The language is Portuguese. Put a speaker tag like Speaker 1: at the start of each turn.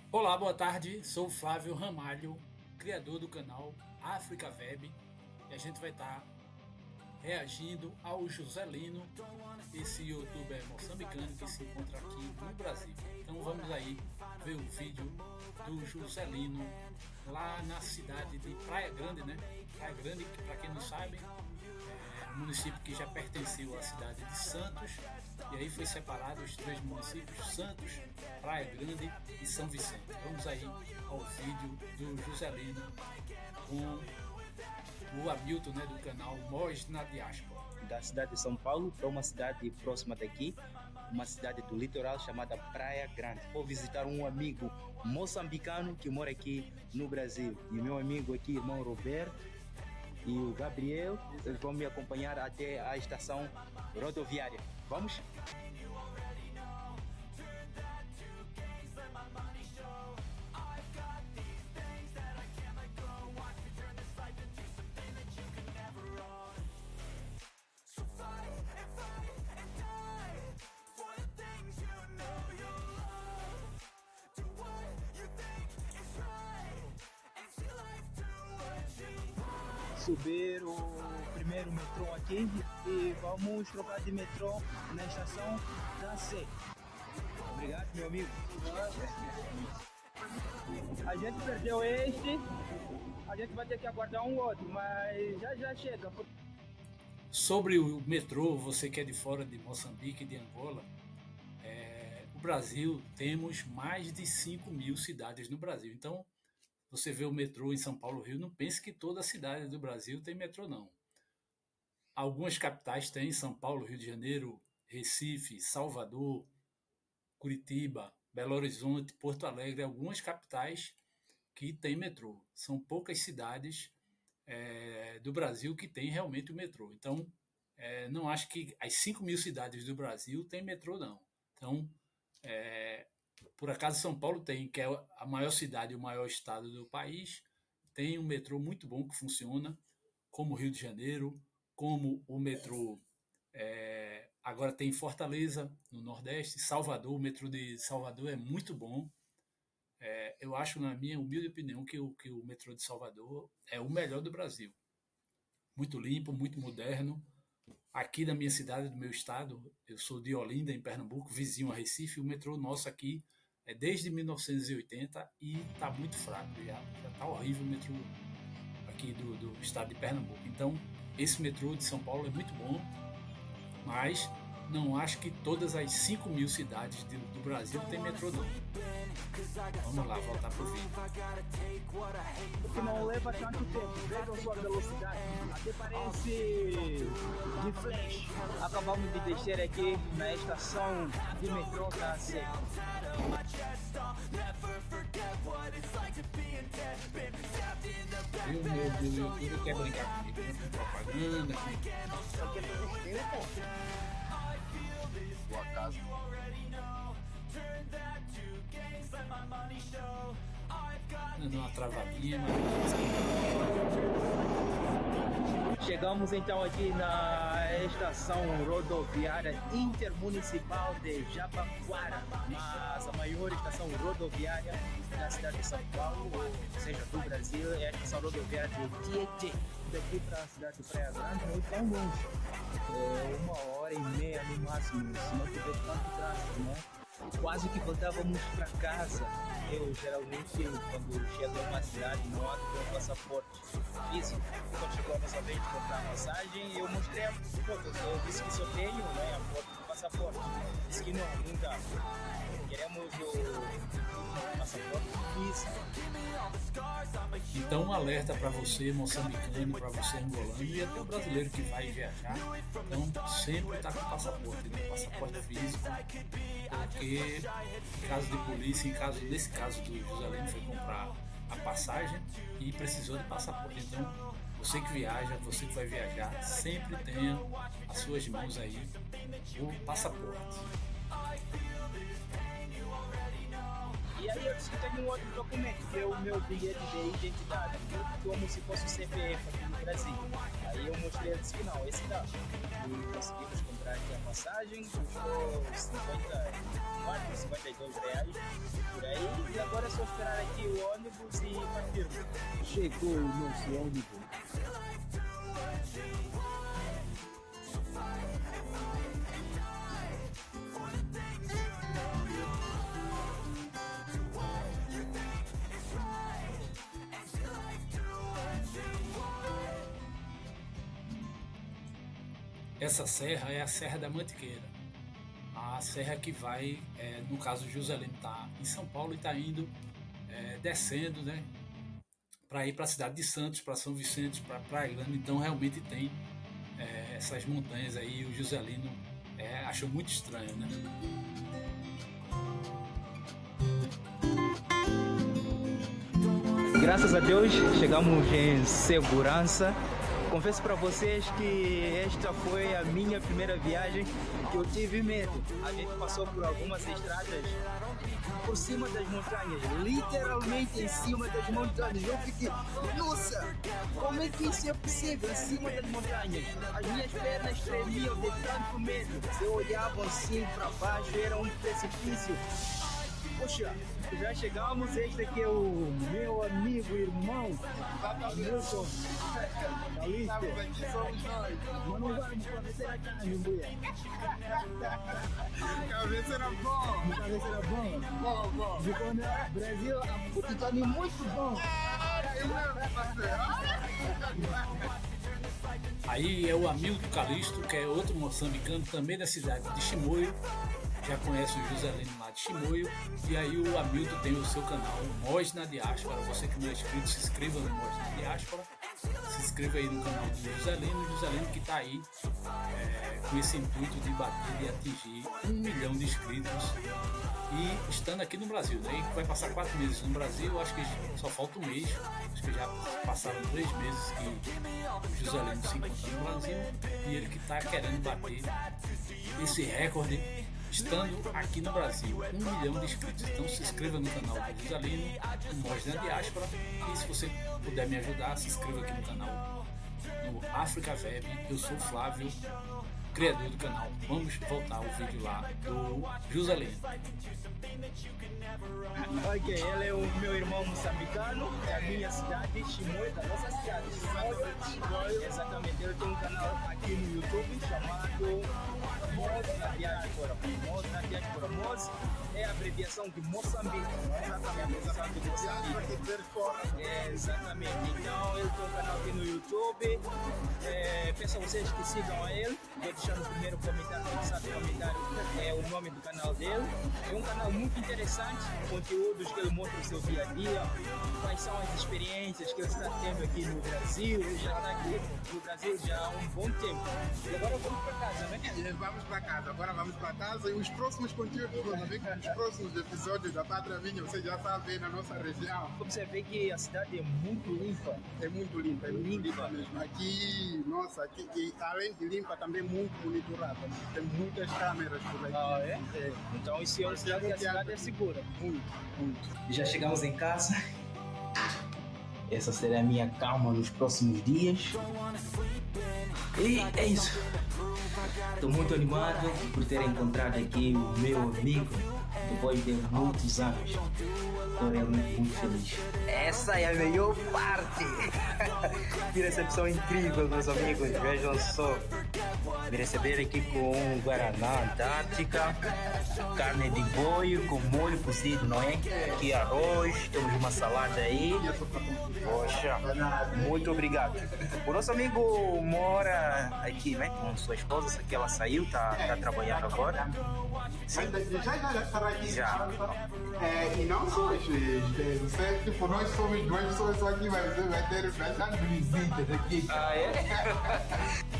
Speaker 1: Olá, boa tarde. Sou o Flávio Ramalho, criador do canal África Web, e a gente vai estar reagindo ao Joselino, esse youtuber moçambicano que se encontra aqui no Brasil. Então vamos aí ver o vídeo do Joselino lá na cidade de Praia Grande, né? Praia Grande, que para quem não sabe, é um município que já pertenceu à cidade de Santos, e aí foi separado os três municípios, Santos, Praia Grande e São Vicente. Vamos aí ao vídeo do Joselino com o Hamilton, né, do canal Mós na Diáspora.
Speaker 2: Da cidade de São Paulo para uma cidade próxima daqui, uma cidade do litoral chamada Praia Grande. Vou visitar um amigo moçambicano que mora aqui no Brasil. E o meu amigo aqui, irmão Roberto, e o Gabriel, eles vão me acompanhar até a estação rodoviária. Vamos? Subir o primeiro metrô aqui e vamos trocar de metrô na estação da C. Obrigado, meu amigo. A gente perdeu este, a gente vai ter que aguardar um outro, mas já chega.
Speaker 1: Sobre o metrô, você que é de fora de Moçambique e de Angola, o Brasil, temos mais de 5.000 cidades no Brasil. Então, você vê o metrô em São Paulo, Rio, não pense que toda a cidade do Brasil tem metrô, não. Algumas capitais têm, São Paulo, Rio de Janeiro, Recife, Salvador, Curitiba, Belo Horizonte, Porto Alegre, algumas capitais que têm metrô. São poucas cidades do Brasil que têm realmente o metrô. Então, não acho que as 5.000 cidades do Brasil têm metrô, não. Então, por acaso São Paulo tem, que é a maior cidade e o maior estado do país, tem um metrô muito bom que funciona, como o Rio de Janeiro, como o metrô agora tem Fortaleza, no Nordeste, Salvador, o metrô de Salvador é muito bom. Eu acho, na minha humilde opinião, que o metrô de Salvador é o melhor do Brasil. Muito limpo, muito moderno. Aqui da minha cidade, do meu estado, eu sou de Olinda, em Pernambuco, vizinho a Recife, o metrô nosso aqui é desde 1980 e está muito fraco, já está horrível o metrô aqui do estado de Pernambuco. Então, esse metrô de São Paulo é muito bom, mas não acho que todas as 5.000 cidades do Brasil têm metrô, não. Vamos lá, voltar pro vídeo.
Speaker 2: Que não leva tanto tempo, veja a sua velocidade, até parece de flash. Acabamos de descer aqui na estação de metrô da C.
Speaker 1: E o meu YouTube quer brincar comigo, né? Com propaganda,
Speaker 2: Porque é besteira, pô.
Speaker 1: por acaso. Dando uma travadinha, mas
Speaker 2: Chegamos então aqui na estação rodoviária intermunicipal de Jabaquara, mas a maior estação rodoviária da cidade de São Paulo, ou seja, do Brasil, é a estação rodoviária de Tietê. Daqui para a cidade de Praia Grande não é tão longe, é 1h30 no máximo, se não tiver tanto trânsito, né? Quase que voltávamos para casa. Eu geralmente, quando chego a uma cidade, não ando com o passaporte físico. Quando chegou a nossa vez de comprar a passagem, eu mostrei a foto. Eu disse que só tenho, né, a foto do passaporte. Disse que não dá. Queremos o passaporte físico.
Speaker 1: então um alerta para você moçambicano, para você angolano e até o brasileiro que vai viajar. Então sempre está com o passaporte, né? Passaporte físico, porque em caso de polícia, nesse caso do Joselino foi comprar a passagem e precisou de passaporte. Então você que viaja, você que vai viajar, sempre tenha as suas mãos aí o passaporte.
Speaker 2: E aí eu disse que tenho um outro documento, que é o meu bilhete de identidade, como se fosse o CPF aqui no Brasil. Aí eu mostrei, ele disse que não, esse dá. E conseguimos comprar aqui a passagem, custou 54, 52 reais por aí, e agora é só só esperar aqui o ônibus e partirmos.
Speaker 3: Chegou o nosso ônibus.
Speaker 1: Essa serra é a Serra da Mantiqueira. A serra que vai, no caso o Juscelino está em São Paulo e está indo descendo, né, para ir para a cidade de Santos, para São Vicente, para Praia Grande. Então realmente tem essas montanhas aí. O Juscelino achou muito estranho, né?
Speaker 2: Graças a Deus chegamos em segurança. Confesso para vocês que esta foi a minha primeira viagem que eu tive medo. A gente passou por algumas estradas por cima das montanhas, literalmente em cima das montanhas. Eu fiquei, nossa, como é que isso é possível em cima das montanhas? As minhas pernas tremiam de tanto medo. Se eu olhava assim para baixo, era um precipício. Poxa, já chegamos. Este aqui é o meu amigo, irmão, Hamilton Calixto. Mas não vamos cabeceira aqui, mulher.
Speaker 3: Cabeceira bom.
Speaker 2: Cabeceira bom.
Speaker 3: Bom.
Speaker 2: Ficou no Brasil, o Titanic muito bom.
Speaker 1: Aí é o Hamilton Calixto, que é outro moçambicano, também da cidade de Chimoio. Já conhece o Juscelino lá de Chimoio. E aí o Hamilton tem o seu canal, Moz na Diáspora. Você que não é inscrito, se inscreva no Moz na Diáspora. Se inscreva aí no canal do Juscelino. O Juscelino que está aí com esse intuito de bater, de atingir 1 milhão de inscritos. E estando aqui no Brasil, né? Vai passar 4 meses no Brasil. Acho que só falta um mês. Acho que já passaram 3 meses que o Juscelino se encontra no Brasil. E ele que está querendo bater esse recorde estando aqui no Brasil, 1 milhão de inscritos. Então se inscreva no canal do Juscelino, no Moz na Diáspora. E se você puder me ajudar, se inscreva aqui no canal no África Web. Eu sou o Flávio, criador do canal. Vamos voltar ao vídeo lá do Juscelino.
Speaker 2: Ok, ele é o meu irmão moçambicano, da minha cidade, Chimoio, da nossa cidade, Chimoio. Exatamente, ele tem um canal aqui no YouTube chamado Moz na Diáspora. Moz na Diáspora. Moz é a abreviação de Moçambique. Exatamente, a abreviação de Moçambique. Exatamente, então ele tem um canal aqui no YouTube. Peço a vocês que sigam a ele. Vou deixar no primeiro comentário, o nome do canal dele. É um canal muito interessante, conteúdos que ele mostra o seu dia a dia, quais são as experiências que ele está tendo aqui no Brasil. Ele já está aqui no Brasil já há um bom tempo. E agora vamos para casa, né?
Speaker 3: Vamos para casa, agora vamos para casa e os próximos conteúdos, os próximos episódios da Pátria Minha, você já sabe, na nossa região.
Speaker 2: Você vê que a cidade é muito limpa.
Speaker 3: É muito limpa, mesmo. Aqui, nossa, aqui além de limpa, também muito monitorada. Tem muitas câmeras por aí.
Speaker 2: Ah, é? Então isso é um sinal que a cidade é segura.
Speaker 3: Muito.
Speaker 2: Já chegamos em casa. Essa será a minha calma nos próximos dias. E é isso. Estou muito animado por ter encontrado aqui o meu amigo depois de muitos anos. Estou realmente muito feliz. Essa é a melhor parte. Que recepção incrível, meus amigos. Vejam só. Me receberam aqui com um Guaraná Antártica, carne de boi com molho cozido, não é? Aqui arroz, temos uma salada aí. Poxa, muito obrigado. O nosso amigo mora aqui, né? Com sua esposa, só que ela saiu, tá trabalhando agora.
Speaker 3: Sim. Já estará aqui.
Speaker 2: Já.
Speaker 3: E não só, tipo, nós somos duas pessoas aqui, mas você vai ter bastante visitas aqui.
Speaker 2: Ah, é?